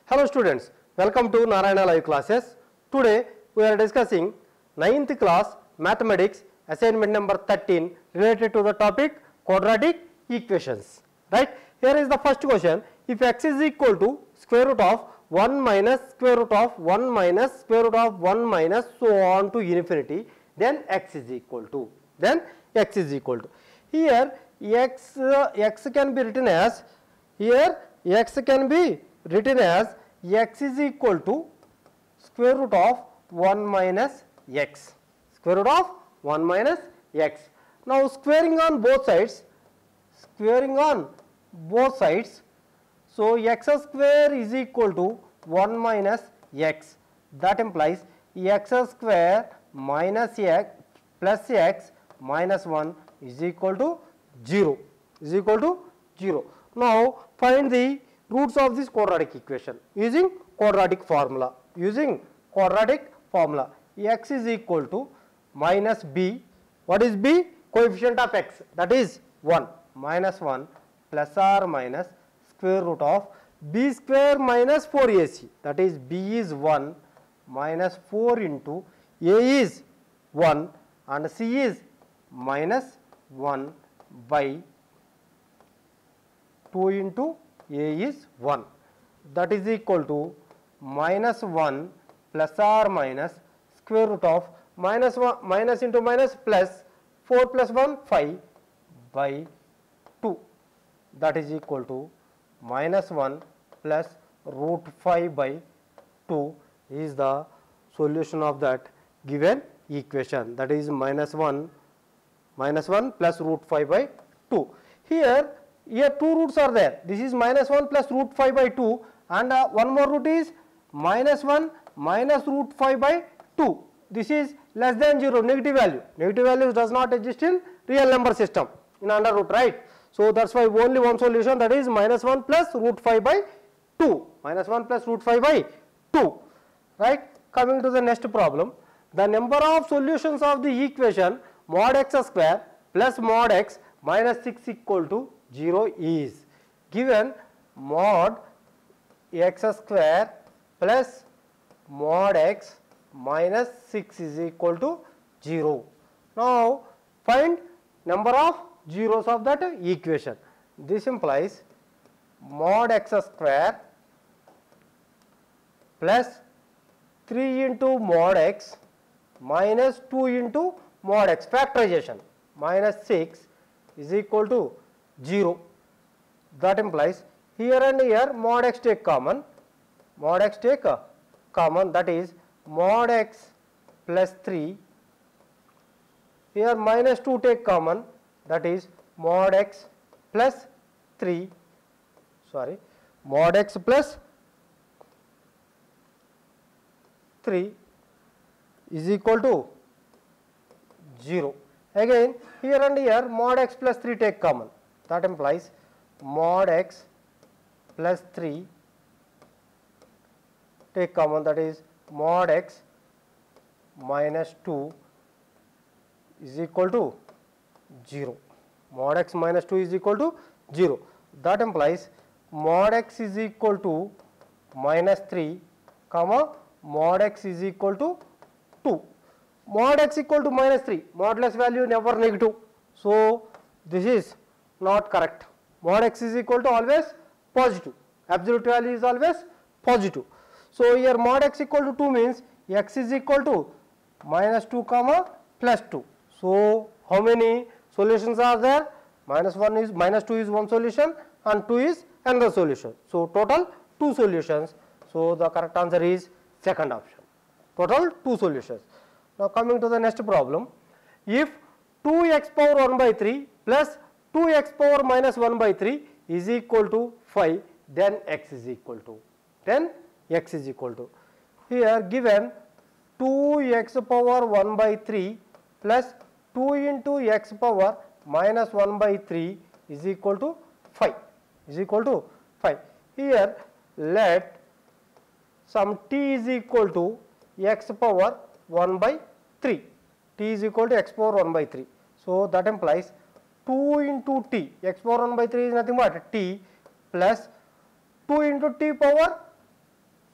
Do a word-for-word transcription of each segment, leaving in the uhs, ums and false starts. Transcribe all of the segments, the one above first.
Hello students, welcome to Narayana Live Classes. Today we are discussing ninth class mathematics assignment number thirteen related to the topic quadratic equations. Right? Here is the first question. If x is equal to square root of one minus square root of one minus square root of one minus so on to infinity, then x is equal to, then x is equal to. Here x, uh, x can be written as, here x can be written as x is equal to square root of one minus x, square root of one minus x. Now squaring on both sides, squaring on both sides, so x square is equal to one minus x, that implies x square minus x plus x minus one is equal to zero, is equal to zero. Now find the roots of this quadratic equation using quadratic formula, using quadratic formula. X is equal to minus b, what is b? Coefficient of x, that is one, minus one plus or minus square root of b square minus four a c, that is b is one minus four into a is one and c is minus one by two into a is one, that is equal to minus one plus or minus square root of minus one minus into minus plus four plus one five by two, that is equal to minus one plus root five by two is the solution of that given equation, that is minus one minus one plus root five by two. Here here two roots are there, this is minus one plus root five by two and uh, one more root is minus one minus root five by two. This is less than zero, negative value, negative value does not exist in real number system in under root, right. So that is why only one solution, that is minus one plus root five by two, minus one plus root five by two, right. Coming to the next problem, the number of solutions of the equation mod x square plus mod x minus six equal to zero is given. Mod x square plus mod x minus six is equal to zero. Now find number of zeros of that equation. This implies mod x square plus three into mod x minus two into mod x, factorization, minus six is equal to zero. That implies here and here mod x take common, mod x take a common, that is mod x plus three, here minus two take common, that is mod x plus three, sorry mod x plus three is equal to zero. Again here and here mod x plus three take common, that implies mod x plus three take common, that is mod x minus two is equal to zero, mod x minus two is equal to zero. That implies mod x is equal to minus three comma mod x is equal to two. Mod x equal to minus three, modulus value never negative, so this is not correct. Mod x is equal to always positive, absolute value is always positive. So here mod x equal to two means x is equal to minus two comma plus two. So how many solutions are there? Minus one is, minus two is one solution and two is another solution. So total two solutions. So the correct answer is second option, total two solutions. Now coming to the next problem, if two x power one by three plus two x power minus one by three is equal to five, then x is equal to, then x is equal to, here given two x power one by three plus two into x power minus one by three is equal to five, is equal to five. Here let some t is equal to x power one by three, t is equal to x power one by three. So that implies two into t, x power one by three is nothing but t plus two into t power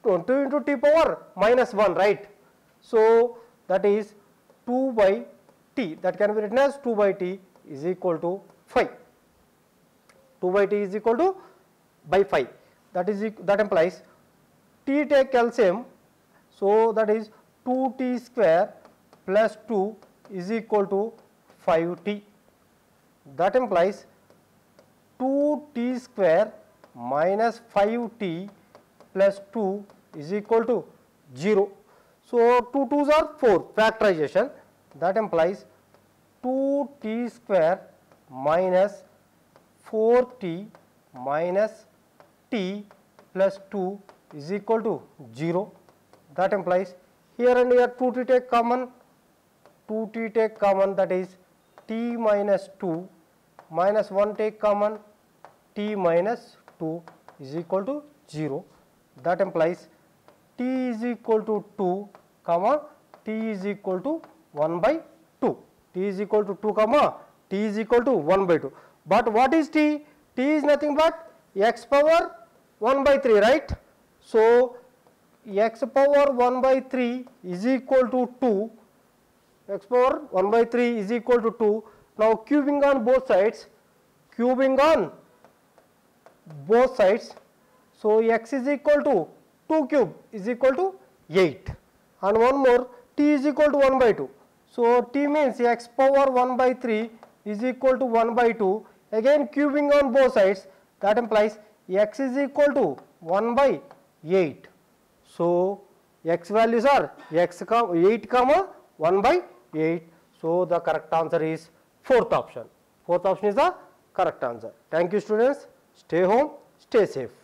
two into t power minus one, right? So that is two by t, that can be written as two by t is equal to five. two by t is equal to by five, that is that implies t take L C M, so that is two t square plus two is equal to five t. That implies two t square minus five t plus two is equal to zero. So two twos are four, factorization, that implies two t square minus four t minus t plus two is equal to zero. That implies here and here two t take common, two t take common, that is t minus two minus one take common, t minus two is equal to zero. That implies t is equal to two comma t is equal to one by two, t is equal to two comma t is equal to one by two. But what is t? T is nothing but x power one by three, right? So x power one by three is equal to two, x power one by three is equal to two. Now cubing on both sides, cubing on both sides, so x is equal to two cube is equal to eight, and one more, t is equal to one by two. So t means x power one by three is equal to one by two, again cubing on both sides, that implies x is equal to one by eight. So x values are x eight comma one by eight. So the correct answer is fourth option. Fourth option is the correct answer. Thank you students. Stay home, stay safe.